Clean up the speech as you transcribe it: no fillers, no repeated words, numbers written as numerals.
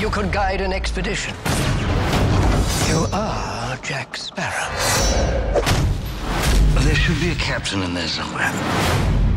you could guide an expedition. You are Jack Sparrow. There should be a captain in there somewhere.